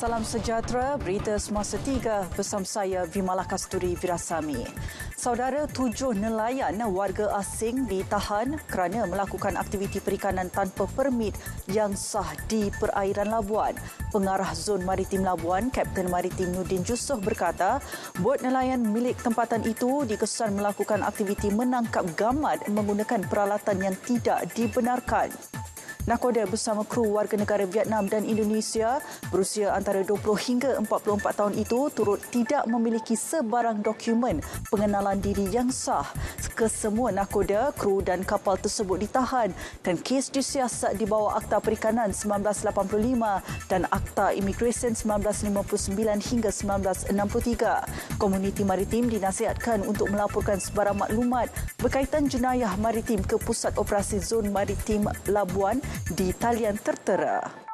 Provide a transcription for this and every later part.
Salam sejahtera, berita semasa 3 bersama saya Vimala Kasturi Virasami. Saudara, 7 nelayan warga asing ditahan kerana melakukan aktiviti perikanan tanpa permit yang sah di perairan Labuan. Pengarah Zon Maritim Labuan, Kapten Maritim Nudin Jusof berkata, bot nelayan milik tempatan itu dikesan melakukan aktiviti menangkap gamad menggunakan peralatan yang tidak dibenarkan. Nakhoda bersama kru warga negara Vietnam dan Indonesia berusia antara 20 hingga 44 tahun itu turut tidak memiliki sebarang dokumen pengenalan diri yang sah. Kesemua nakhoda, kru dan kapal tersebut ditahan dan kes disiasat di bawah Akta Perikanan 1985 dan Akta Imigresen 1959 hingga 1963. Komuniti maritim dinasihatkan untuk melaporkan sebarang maklumat berkaitan jenayah maritim ke Pusat Operasi Zon Maritim Labuan di talian tertera.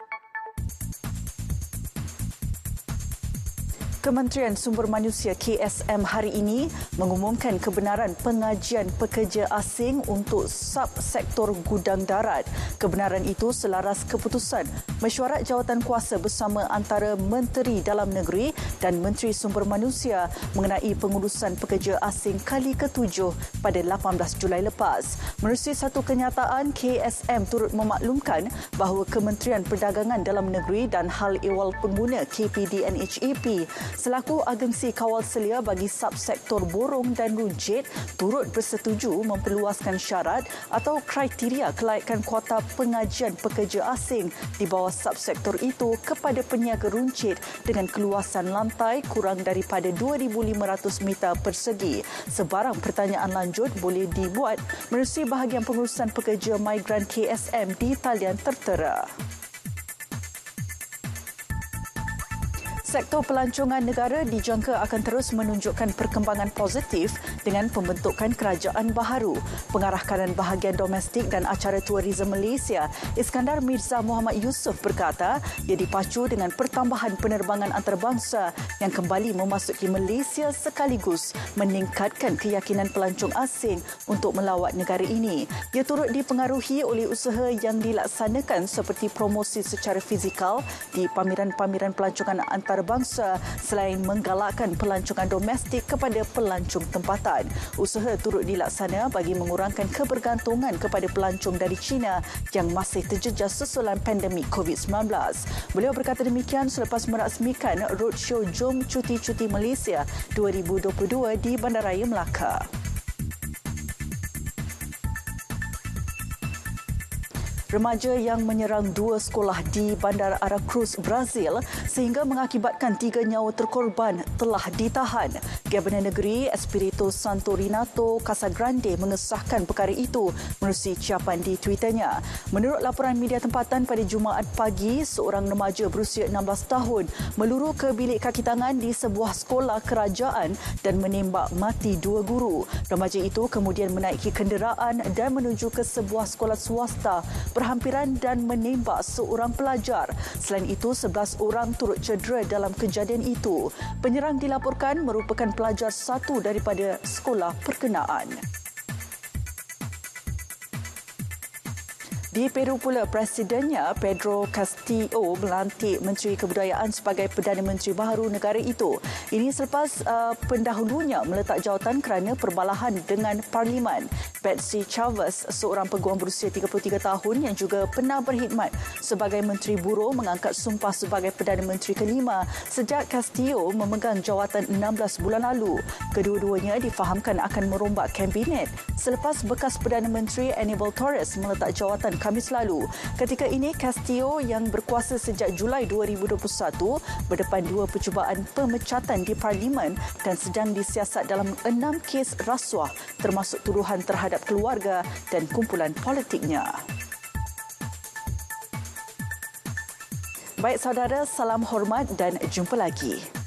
Kementerian Sumber Manusia KSM hari ini mengumumkan kebenaran pengajian pekerja asing untuk subsektor gudang darat. Kebenaran itu selaras keputusan mesyuarat jawatankuasa bersama antara Menteri Dalam Negeri dan Menteri Sumber Manusia mengenai pengurusan pekerja asing kali ke-7 pada 18 Julai lepas. Menerusi satu kenyataan, KSM turut memaklumkan bahawa Kementerian Perdagangan Dalam Negeri dan Hal Ehwal Pengguna KPDNHEP selaku agensi kawal selia bagi subsektor borong dan runcit turut bersetuju memperluaskan syarat atau kriteria kelayakan kuota pengajian pekerja asing di bawah subsektor itu kepada peniaga runcit dengan keluasan lantai kurang daripada 2,500 meter persegi. Sebarang pertanyaan lanjut boleh dibuat menerusi bahagian pengurusan pekerja migran KSM di talian tertera. Sektor pelancongan negara dijangka akan terus menunjukkan perkembangan positif dengan pembentukan kerajaan baharu. Pengarah kanan bahagian domestik dan acara tourism Malaysia, Iskandar Mirza Muhammad Yusof berkata, ia dipacu dengan pertambahan penerbangan antarabangsa yang kembali memasuki Malaysia sekaligus meningkatkan keyakinan pelancong asing untuk melawat negara ini. Ia turut dipengaruhi oleh usaha yang dilaksanakan seperti promosi secara fizikal di pameran-pameran pelancongan antarabangsa selain menggalakkan pelancongan domestik kepada pelancong tempatan. Usaha turut dilaksana bagi mengurangkan kebergantungan kepada pelancong dari China yang masih terjejas susulan pandemik COVID-19. Beliau berkata demikian selepas merasmikan Roadshow Jom Cuti-Cuti Malaysia 2022 di Bandaraya Melaka. Remaja yang menyerang 2 sekolah di Bandar Aracruz, Brazil sehingga mengakibatkan 3 nyawa terkorban telah ditahan. Gabenor Negeri Espirito Santo Renato Casagrande mengesahkan perkara itu menerusi ucapan di Twitternya. Menurut laporan media tempatan pada Jumaat pagi, seorang remaja berusia 16 tahun meluru ke bilik kaki tangan di sebuah sekolah kerajaan dan menembak mati 2 guru. Remaja itu kemudian menaiki kenderaan dan menuju ke sebuah sekolah swasta berhampiran dan menembak seorang pelajar. Selain itu, 11 orang turut cedera dalam kejadian itu. Penyerang dilaporkan merupakan pelajar satu daripada sekolah perkenaan. Di Peru pula, Presidennya Pedro Castillo melantik Menteri Kebudayaan sebagai Perdana Menteri baharu negara itu. Ini selepas pendahulunya meletak jawatan kerana perbalahan dengan Parlimen. Betsy Chavez, seorang peguam berusia 33 tahun yang juga pernah berkhidmat sebagai Menteri Buruh, mengangkat sumpah sebagai Perdana Menteri kelima sejak Castillo memegang jawatan 16 bulan lalu. Kedua-duanya difahamkan akan merombak kabinet selepas bekas Perdana Menteri Aníbal Torres meletak jawatan Khamis lalu. Ketika ini, Castillo yang berkuasa sejak Julai 2021 berdepan 2 percubaan pemecatan di Parlimen dan sedang disiasat dalam 6 kes rasuah termasuk tuduhan terhadap keluarga dan kumpulan politiknya. Baik saudara, salam hormat dan jumpa lagi.